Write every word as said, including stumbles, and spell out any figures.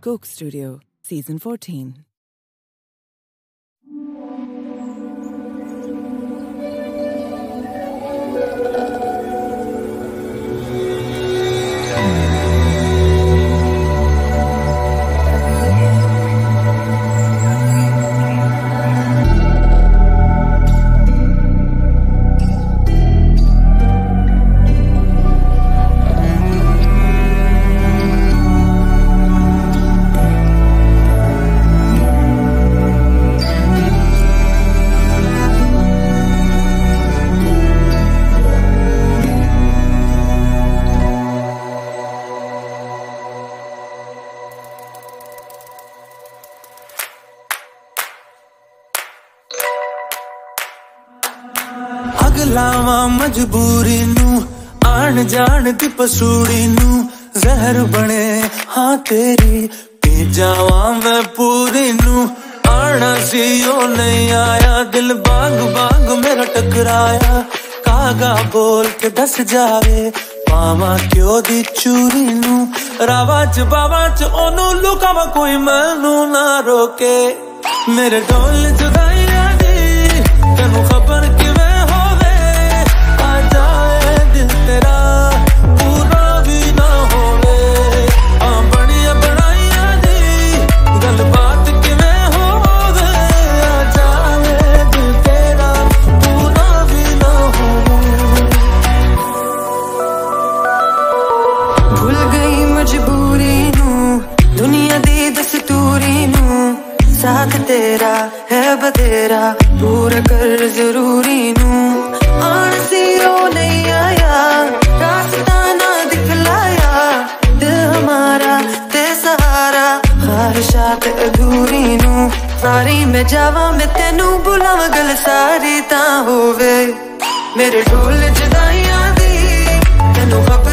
Coke Studio, Season fourteen. अगलावा मजबूरी नू आन जान दी पसूड़ी नू जहर बने हाँ तेरी पी जावा मैं पूरी नू आना सी ओ नहीं आया दिल बाग बाग मेरा टकराया कागा बोल के दस जावे पावा क्यों दी चूरी नू रावा च बावा च ओनू लुकावा कोई मैनू ना रोके मेरे ढोल जुदाइयां दी तेनू खबर किवें तेरा पूरा भी ना होवे आ बड़िया बनाइया दी गल बात किवें होवे आ जावे दिल तेरा पूरा भी ना होवे भूल गई मजबूरी नू दुनिया दी दस्तूरी नू साथ तेरा है बतेरा पूरा कर जरूरी नू आन सी ओ नहीं आया रास्ता ना दिखलाया दिल हमारा ते सहारा ख्वाहिशात अधूरी नू सारी मैं जावा मैं तेनू बुलावा गल सारी ता होवे मेरे ढोल जुदाइयां दी तेनू